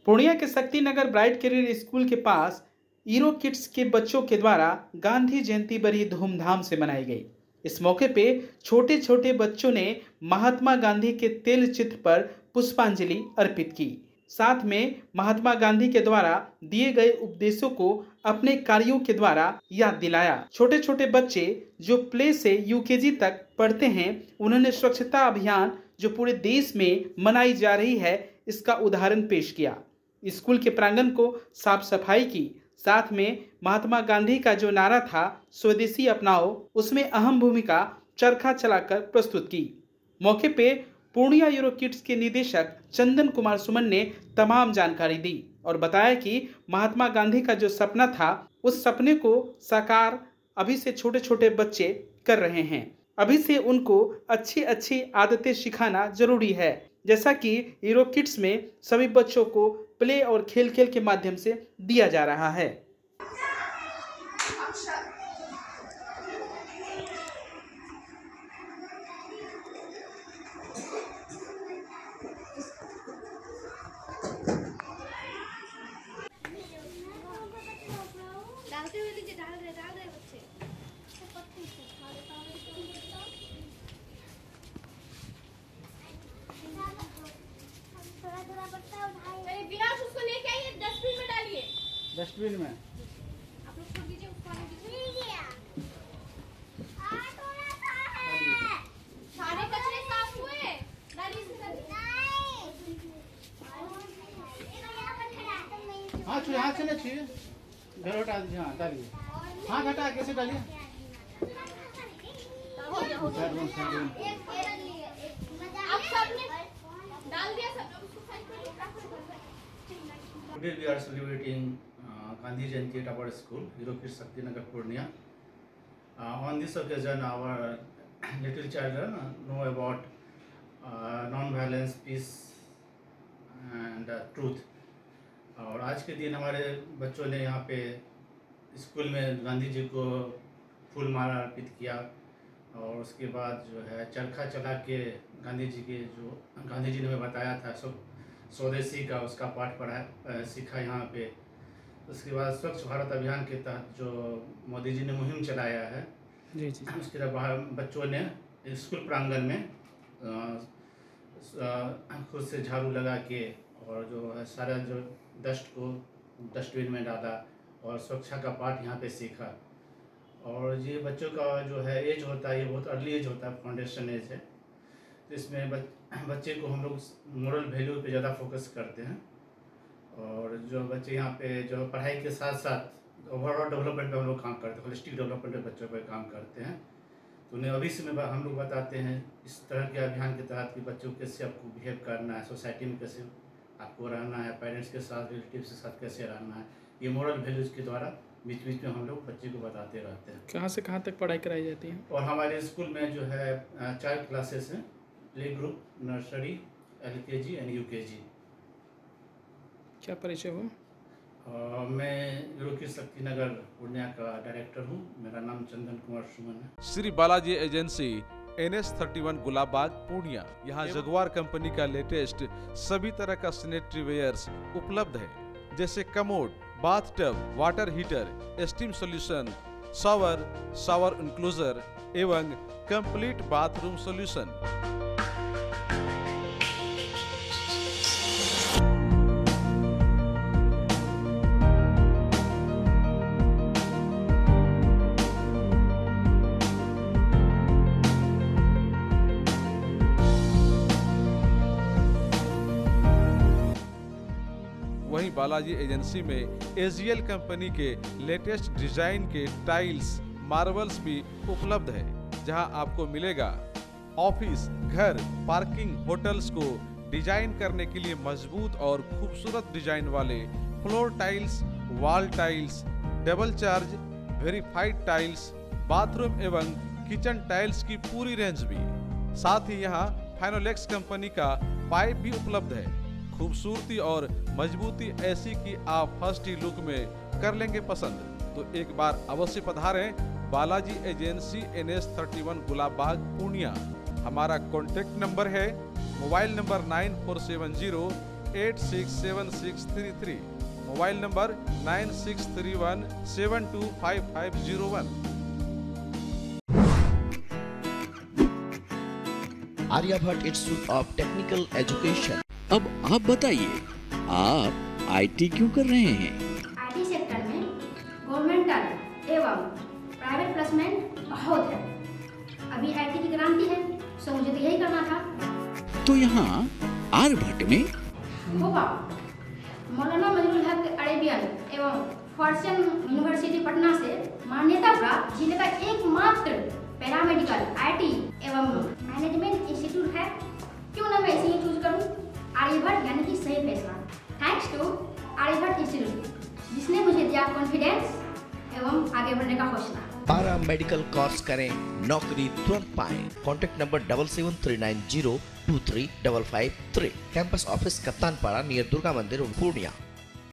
पूर्णिया के Shakti Nagar bright career school के पास ईरो kids के बच्चों के द्वारा गांधी जयंती बड़ी धूमधाम से मनाई गई। इस मौके पे छोटे छोटे बच्चों ने महात्मा गांधी के तेल चित्र पर पुष्पांजलि अर्पित की। साथ में महात्मा गांधी के द्वारा दिए गए उपदेशों को अपने कार्यों के द्वारा याद दिलाया। छोटे छोटे बच्चे जो प्ले से यूकेजी तक पढ़ते हैं, उन्होंने स्वच्छता अभियान जो पूरे देश में मनाई जा रही है, इसका उदाहरण पेश किया। स्कूल के प्रांगण को साफ सफाई की, साथ में महात्मा गांधी का जो नारा था स्वदेशी अपनाओ, उसमें अहम भूमिका चरखा चलाकर प्रस्तुत की। मौके पे पूर्णिया यूरो किड्स के निदेशक चंदन कुमार सुमन ने तमाम जानकारी दी और बताया कि महात्मा गांधी का जो सपना था, उस सपने को साकार अभी से छोटे छोटे बच्चे कर रहे हैं। अभी से उनको अच्छी अच्छी आदतें सिखाना जरूरी है। जैसा कि यूरो किड्स में सभी बच्चों को प्ले और खेल खेल के माध्यम से दिया जा रहा है। डस्टबिन में आप लोग छोड़ दीजिए उसको आने दीजिए। सारे कचरे साफ हुए? हाँ छुए, हाथ से नहीं छुए, घर हटा दीजिए। हाँ डालिए, हाथ हटा कैसे डालिए। अब सबने डाल दिया, सब उसको साइड कर लो। Today we are celebrating Gandhi Jayanti at our school, Ero Kids Shakti Nagar, Purnia. On this occasion, our little children know about non-violence, peace and truth. और आज के दिन हमारे बच्चों ने यहाँ पे स्कूल में गांधी जी को फूल माला अर्पित किया और उसके बाद जो है चरखा चला के गांधी जी के जो गांधी जी ने हमें बताया था स्वदेशी का, उसका पाठ पढ़ा सीखा यहाँ पे। उसके बाद स्वच्छ भारत अभियान के तहत जो मोदी जी ने मुहिम चलाया है, जी। उसके बाद बाहर बच्चों ने स्कूल प्रांगण में खुद से झाड़ू लगा के और जो है सारा जो डस्ट को डस्टबिन में डाला और स्वच्छता का पाठ यहाँ पे सीखा। और ये बच्चों का जो है एज होता है, ये बहुत अर्ली एज होता है, फाउंडेशन एज है। तो इसमें बच्चे को हम लोग मोरल वैल्यू पे ज़्यादा फोकस करते हैं और जो बच्चे यहाँ पे जो पढ़ाई के साथ साथ ओवरऑल डेवलपमेंट पे हम लोग काम करते हैं, होलिस्टिक डेवलपमेंट पे बच्चों पर काम करते हैं। तो उन्हें अभी से हम लोग बताते हैं इस तरह के अभियान के तहत कि बच्चों को कैसे आपको बिहेव करना है, सोसाइटी में कैसे आपको रहना है, पेरेंट्स के साथ, रिलेटिव्स के साथ कैसे रहना है, ये मोरल वैल्यूज़ के द्वारा बीच बीच में हम लोग बच्चे को बताते रहते हैं। कहाँ से कहाँ तक पढ़ाई कराई जाती है? और हमारे स्कूल में जो है 4 क्लासेस हैं, play group, nursery, LKG and UKG। क्या परिचय हो? मैं यूरो किड्स शक्ति नगर पूर्णिया का डायरेक्टर हूँ। मेरा नाम चंदन कुमार सुमन है। Shri Balaji agency NS31 Gulabbagh Purnia. यहाँ जगुआर कंपनी का लेटेस्ट सभी तरह का सैनिटरी वेयर्स उपलब्ध है, जैसे commode, bathtub, water heater, steam solution, shower enclosure एवं कंप्लीट बाथरूम सॉल्यूशन। वहीं बालाजी एजेंसी में AGL कंपनी के लेटेस्ट डिजाइन के टाइल्स, मार्बल्स भी उपलब्ध है, जहां आपको मिलेगा ऑफिस, घर, पार्किंग, होटल्स को डिजाइन करने के लिए मजबूत और खूबसूरत डिजाइन वाले floor tiles, wall tiles, double charge, verified tiles, bathroom एवं किचन टाइल्स की पूरी रेंज भी। साथ ही यहाँ फाइनोलेक्स कंपनी का पाइप भी उपलब्ध है। खूबसूरती और मजबूती ऐसी कि आप फर्स्ट ही लुक में कर लेंगे पसंद। तो एक बार अवश्य पधारें बालाजी एजेंसी NS31 गुलाबबाग पूर्णिया। हमारा कॉन्टेक्ट नंबर है mobile number 9470 867633, mobile number 9631725501। Aryabhatta institute of technical education. अब आप बताइए, आप आईटी क्यों कर रहे हैं? आईटी सेक्टर में गवर्नमेंटल एवं प्राइवेट प्लेसमेंट बहुत है। अभी आईटी की क्रांति है, सो मुझे तो यही करना था। तो यहाँ आर्यभट्ट में होगा मौलाना मजरूल हक अरेबियन एवं फॉर्च्यून यूनिवर्सिटी पटना से मान्यता प्राप्त जिले का एकमात्र पैरामेडिकल आईटी एवं मैनेजमेंट इंस्टीट्यूट है। क्यों ना मैं इसे ही चूज करूं? आर्यभट्ट यानी कि सही फैसला। थैंक्स टू आर्यभट्ट इंस्टीट्यूट जिसने मुझे दिया कॉन्फिडेंस एवं आगे बढ़ने का हौसला। पारा मेडिकल कोर्स करें, नौकरी तुरंत पाएं। Contact number 7739023553। Campus office Kaptanpara near Durga मंदिर पूर्णिया।